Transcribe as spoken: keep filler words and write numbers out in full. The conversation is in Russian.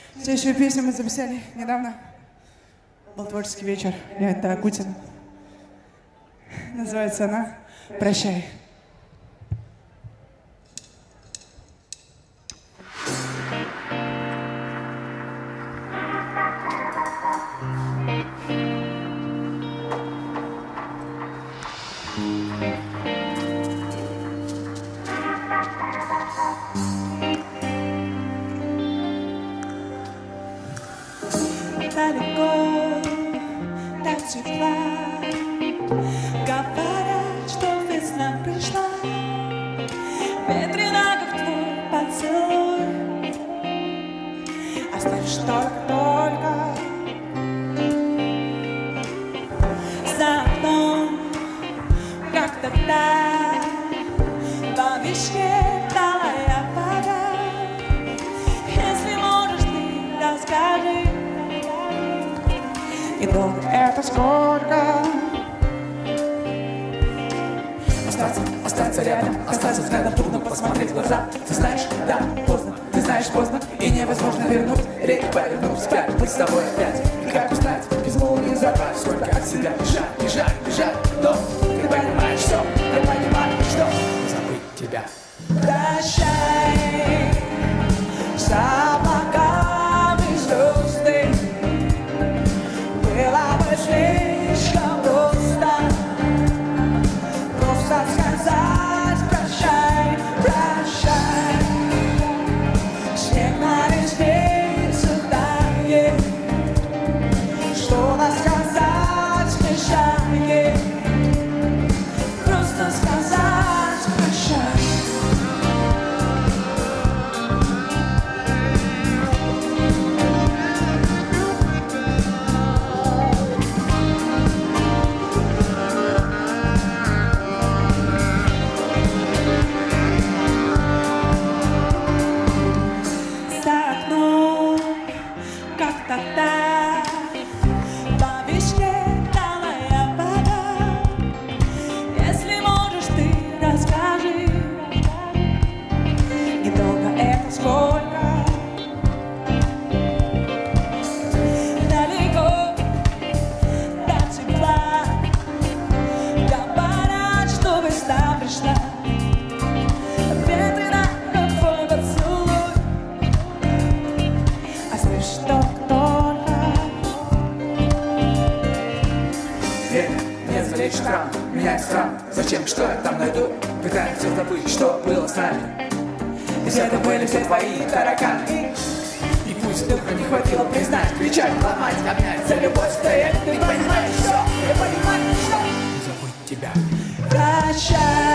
Следующую песню мы записали недавно. Был творческий вечер Леонида Агутина. Называется она «Прощай». Далеко, так тепла, говорят, что весна пришла. Ветрена, как твой поцелуй, оставишь только-только за окном, как тогда по вишне талая вода. Если можешь, ты расскажи, И долго это сколько? Остаться, остаться рядом, остаться взглядом, трудно посмотреть в глаза. Ты знаешь, да, поздно, ты знаешь, поздно, и невозможно вернуть. Реки повернуть вспять, быть с тобой опять. И как устать, без молнии забрать, сколько от себя бежать, бежать, бежать. Но ты понимаешь все, ты понимаешь, что забыть тебя. прощай, за облаками звезды. Было бы слишком просто, просто сказать прощай, прощай. Снег на ресницах тает, что-то сказать мешает, просто сказать прощай. Тогда по вишне талая вода. Если можешь, ты расскажи, недолго это сколько? Далеко, до тепла, говорят, что весна пришла. Ветрена, как твой поцелуй, оставишь только Не залечь шрам, менять стран. Зачем, что я там найду? Пытаюсь все забыть, что было с нами. Ведь это были все твои тараканы. И пусть духа не хватило признать, кричать, ломать, обнять, за любовь стоять. Ты понимаешь все, ты понимаешь все. Не забудь тебя. Прощай.